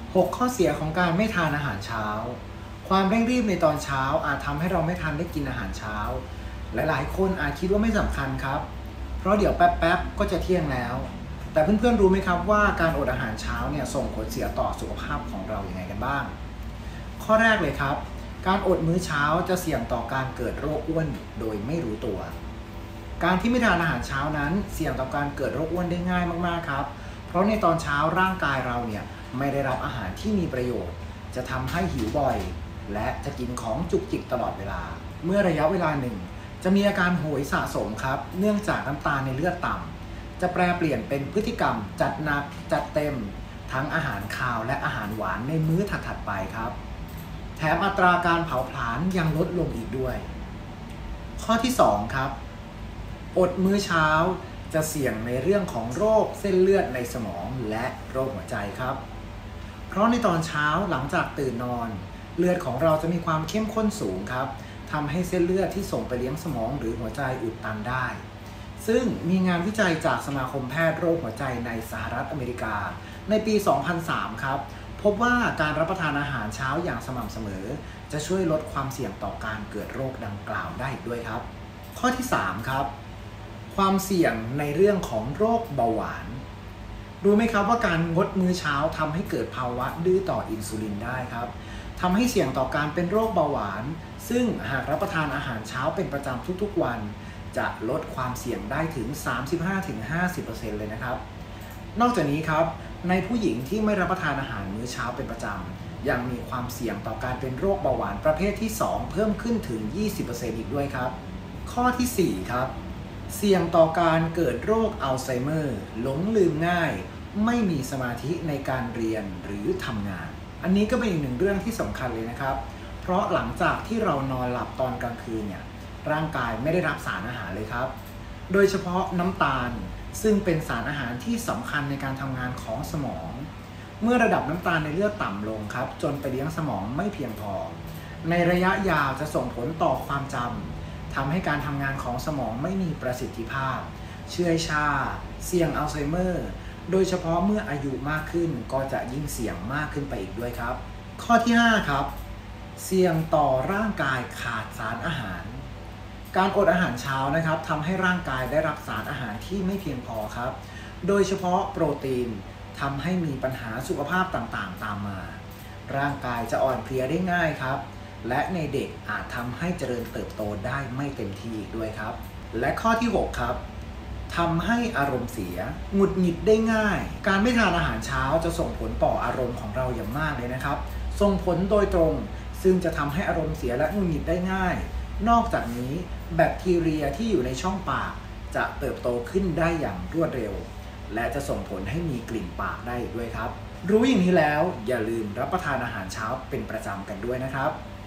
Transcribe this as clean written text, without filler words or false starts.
6 ข้อเสียของการไม่ทานอาหารเช้าความเร่งรีบในตอนเช้าอาจทำให้เราไม่ทันได้กินอาหารเช้าหลายๆคนอาจคิดว่าไม่สำคัญครับเพราะเดี๋ยวแป๊บๆก็จะเที่ยงแล้วแต่เพื่อนๆรู้ไหมครับว่าการอดอาหารเช้าเนี่ยส่งผลเสียต่อสุขภาพของเราอย่างไรกันบ้างข้อแรกเลยครับการอดมื้อเช้าจะเสี่ยงต่อการเกิดโรคอ้วนโดยไม่รู้ตัวการที่ไม่ทานอาหารเช้านั้นเสี่ยงต่อการเกิดโรคอ้วนได้ง่ายมากๆครับเพราะในตอนเช้าร่างกายเราเนี่ยไม่ได้รับอาหารที่มีประโยชน์จะทำให้หิวบ่อยและจะกินของจุกจิกตลอดเวลาเมื่อระยะเวลาหนึ่งจะมีอาการโหยสะสมครับเนื่องจากน้ำตาลในเลือดต่ำจะแปลเปลี่ยนเป็นพฤติกรรมจัดหนักจัดเต็มทั้งอาหารคาวและอาหารหวานในมื้อถัดๆไปครับแถมอัตราการเผาผลาญยังลดลงอีกด้วยข้อที่2ครับอดมื้อเช้าจะเสี่ยงในเรื่องของโรคเส้นเลือดในสมองและโรคหัวใจครับเพราะในตอนเช้าหลังจากตื่นนอนเลือดของเราจะมีความเข้มข้นสูงครับทำให้เส้นเลือดที่ส่งไปเลี้ยงสมองหรือหัวใจอุดตันได้ซึ่งมีงานวิจัยจากสมาคมแพทย์โรคหัวใจในสหรัฐอเมริกาในปี 2003 ครับพบว่าการรับประทานอาหารเช้าอย่างสม่ำเสมอจะช่วยลดความเสี่ยงต่อการเกิดโรคดังกล่าวได้อีกด้วยครับข้อที่3ครับความเสี่ยงในเรื่องของโรคเบาหวานรู้ไหมครับว่าการงดมื้อเช้าทำให้เกิดภาวะดื้อต่ออินซูลินได้ครับทำให้เสี่ยงต่อการเป็นโรคเบาหวานซึ่งหากรับประทานอาหารเช้าเป็นประจำทุกๆวันจะลดความเสี่ยงได้ถึง 35-50% เลยนะครับนอกจากนี้ครับในผู้หญิงที่ไม่รับประทานอาหารมื้อเช้าเป็นประจำยังมีความเสี่ยงต่อการเป็นโรคเบาหวานประเภทที่2เพิ่มขึ้นถึง 20% อีกด้วยครับข้อที่4ครับเสี่ยงต่อการเกิดโรคอัลไซเมอร์หลงลืมง่ายไม่มีสมาธิในการเรียนหรือทำงานอันนี้ก็เป็นอีกหนึ่งเรื่องที่สำคัญเลยนะครับเพราะหลังจากที่เรานอนหลับตอนกลางคืนเนี่ยร่างกายไม่ได้รับสารอาหารเลยครับโดยเฉพาะน้ำตาลซึ่งเป็นสารอาหารที่สำคัญในการทำงานของสมองเมื่อระดับน้ำตาลในเลือดต่ำลงครับจนไปเลี้ยงสมองไม่เพียงพอในระยะยาวจะส่งผลต่อความจำทำให้การทำงานของสมองไม่มีประสิทธิภาพเชื่อยชาเสี่ยงอัลไซเมอร์โดยเฉพาะเมื่ออายุมากขึ้นก็จะยิ่งเสี่ยงมากขึ้นไปอีกด้วยครับข้อที่5ครับเสี่ยงต่อร่างกายขาดสารอาหารการอดอาหารเช้านะครับทำให้ร่างกายได้รับสารอาหารที่ไม่เพียงพอครับโดยเฉพาะโปรตีนทำให้มีปัญหาสุขภาพต่างๆตามมาร่างกายจะอ่อนเพลียได้ง่ายครับและในเด็กอาจทำให้เจริญเติบโตได้ไม่เต็มที่อีกด้วยครับและข้อที่6ครับทำให้อารมณ์เสียหงุดหงิดได้ง่ายการไม่ทานอาหารเช้าจะส่งผลต่ออารมณ์ของเราอย่างมากเลยนะครับส่งผลโดยตรงซึ่งจะทำให้อารมณ์เสียและหงุดหงิดได้ง่ายนอกจากนี้แบคทีเรียที่อยู่ในช่องปากจะเติบโตขึ้นได้อย่างรวดเร็วและจะส่งผลให้มีกลิ่นปากได้ด้วยครับรู้อย่างนี้แล้วอย่าลืมรับประทานอาหารเช้าเป็นประจำกันด้วยนะครับ